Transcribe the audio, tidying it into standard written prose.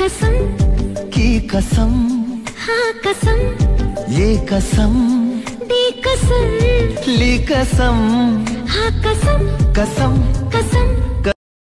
कसम की कसम, हाँ कसम, ये कसम, दी कसम, ली कसम, हाँ कसम, कसम कसम।